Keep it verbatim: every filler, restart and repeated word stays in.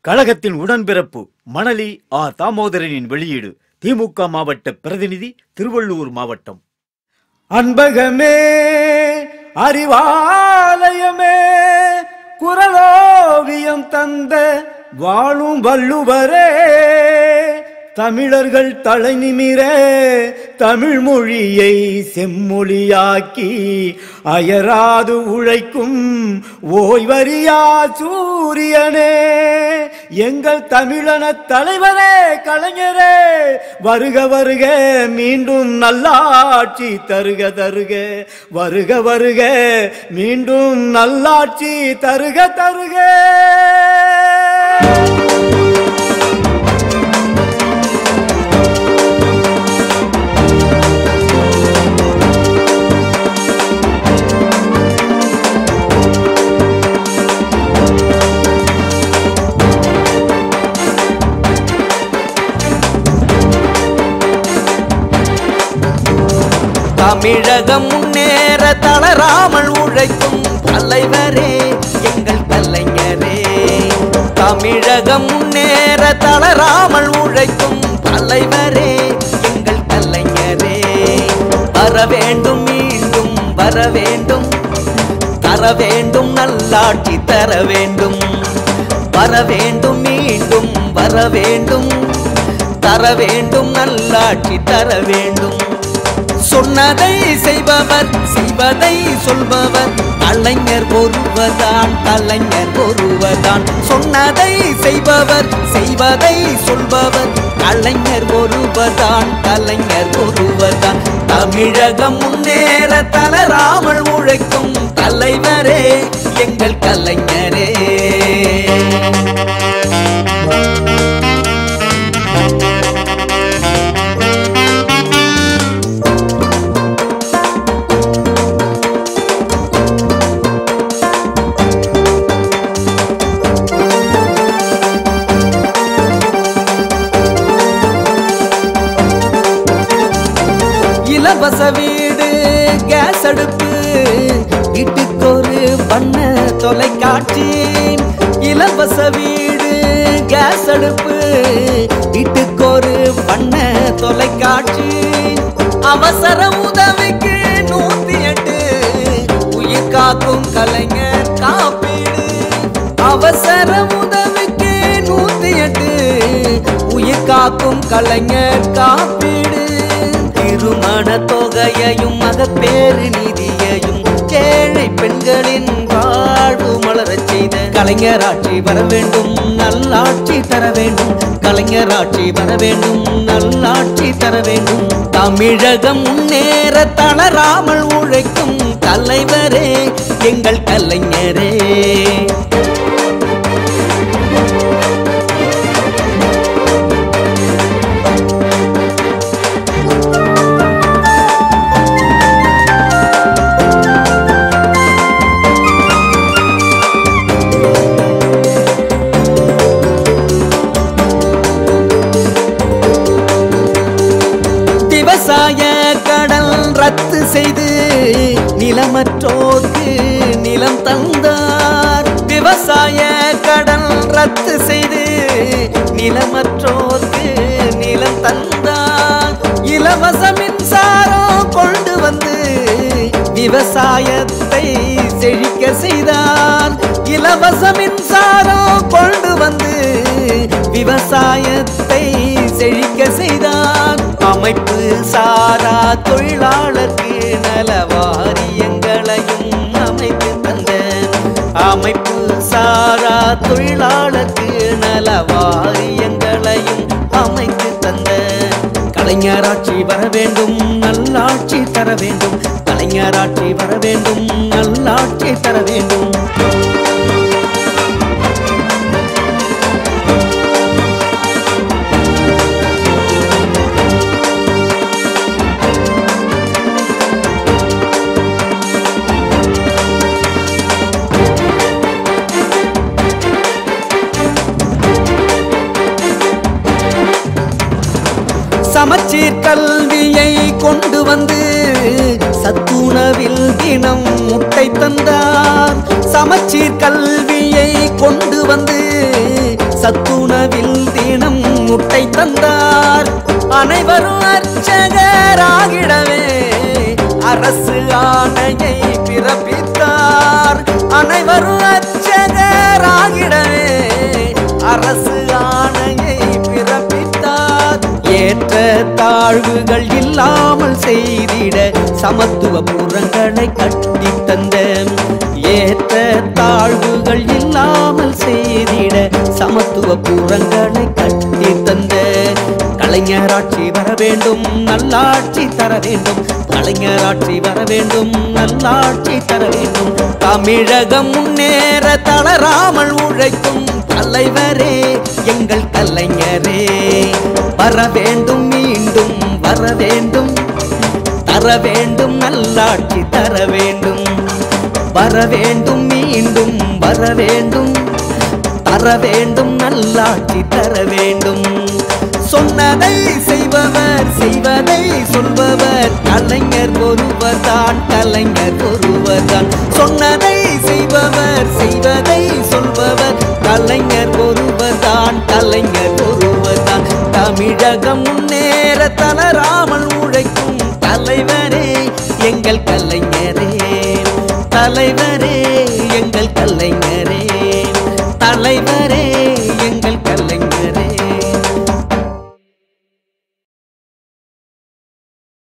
கழகத்தின் உடன்பிறப்பு மணலி ஆ தாமோதரனின் வெளியீடு. திமுக மாவட்ட பிரதிநிதி, திருவள்ளூர் மாவட்டம். அன்பகமே அறிவாலயமே குரலோவியம் தந்த வாழும் வள்ளுவரே, தமிழர்கள் தலை நிமிர தமிழ் மொழியை செம்மொழியாக்கி அயராது உழைக்கும் ஓய்வறியா சூரியனே, எங்கள் தமிழன தலைவரே கலைஞரே, வருக வருக மீண்டும் நல்லாட்சி தருக தருக, வருக வருக மீண்டும் நல்லாட்சி தருக தருக. தமிழகம் முன்னேற தளராமல் உழைக்கும் தலைவரே எங்கள் கலைஞரே, தமிழகம் முன்னேற தளராமல் உழைக்கும் தலைவரே எங்கள் கலைஞரே, வர வேண்டும் மீண்டும் வர வேண்டும், தர வேண்டும் நல்லாட்சி தர வேண்டும், வர வேண்டும் மீண்டும் வர வேண்டும், தர வேண்டும் நல்லாட்சி தர வேண்டும். சொன்னதை செய்பவர் செய்வதை சொல்பவர் கலைஞர் ஒருவர்தான், கலைஞர் ஒருவர்தான். சொன்னதை செய்பவர் செய்வதை சொல்பவர் கலைஞர் ஒருவர்தான், கலைஞர் ஒருவர்தான். தமிழகம் முன்னேற தளராமல் உழைக்கும் தலைவரே எங்கள் கலைஞரே. இலவச வீடு கேஸ் அடுப்பு வீட்டுக்கொரு வண்ண தொலைக்காட்சி, இலவச வீடு கேஸ் அடுப்பு வீட்டுக்கொரு வண்ண தொலைக்காட்சி, அவசர உதவிக்கு நூத்தி எட்டு உயிர் காக்கும் கலைஞர் காப்பீடு, அவசர உதவிக்கு நூத்தி எட்டு உயிர் காக்கும் கலைஞர் காப்பீடு, திருமண தொகையையும் மகப்பேறு நிதியையும் ஏழை பெண்களின் வாழ்வு மலரச் செய்த கலைஞராட்சி வர வேண்டும், நல்லாட்சி தர வேண்டும், கலைஞராட்சி வர வேண்டும், நல்லாட்சி தர வேண்டும். தமிழகம் முன்னேற தளராமல் உழைக்கும் தலைவரே எங்கள் கலைஞரே. விவசாய கடன் ரத்து செய்து நிலமற்றோர்க்கு நிலம் தந்தார், விவசாய கடன் ரத்து செய்து நிலமற்றோர்க்கு நிலம் தந்தார், இலவச மின்சாரம் கொண்டு வந்து விவசாயத்தை செழிக்க செய்தார், இலவச மின்சாரம் கொண்டு வந்து விவசாயத்தை செழிக்க செய்தார். அமைப்பு சாரா தொழிலாளருக்கு நல வாரியங்களையும் அமைத்து தந்த, அமைப்பு சாரா தொழிலாளருக்கு நல வாரியங்களையும் அமைத்து தந்த கலைஞராட்சி வர வேண்டும், நல்லாட்சி தர வேண்டும், கலைஞராட்சி வர வேண்டும், நல்லாட்சி தர வேண்டும். சமச்சீர் கல்வியை கொண்டு வந்து சத்துணவில் தினம் முட்டை தந்தார், சமச்சீர் கல்வியை கொண்டு வந்து சத்துணவில் தினம் முட்டை தந்தார். அனைவரும் அர்ச்சகராகிடவே அரசு ஆணையை பிறப்பித்தார். அனைவரும் அர்ச்சகராகிடவே அரசு ஆணையை பிறப்பித்தார். ஏற்ற தாழ்வுகள் இல்லாமல் செய்திட சமத்துவ புறங்களை கட்டி தந்த ஏற்ற தாழ்வுகள் இல்லாமல் செய்திட சமத்துவ புறங்களை கட்டி தந்த கலைஞராட்சி வர வேண்டும், நல்லாட்சி தர வேண்டும். கலைஞராட்சி வர வேண்டும், நல்லாட்சி தர வேண்டும். தமிழகம் முன்னேற தளராமல் உழைக்கும் தலைவரே எங்கள் கலைஞரே வர வேண்டும், மீண்டும் வர வேண்டும். தர வேண்டும், நல்லாட்சி தர வேண்டும். வர வேண்டும், மீண்டும் வர வேண்டும். தர வேண்டும், நல்லாட்சி தர வேண்டும். சொன்னதை செய்பவர், செய்வதை சொல்பவர் கலைஞர் ஒருவர் தான், கலைஞர் ஒருவர் தான். சொன்னதை செய்பவர், செய்வதை சொல்பவர் கலைஞர் ஒருவர் தான், கலைஞர் ஒருவர் தான். தமிழகம் முன்னேற தளராமல் உழைக்கும் தலைவர்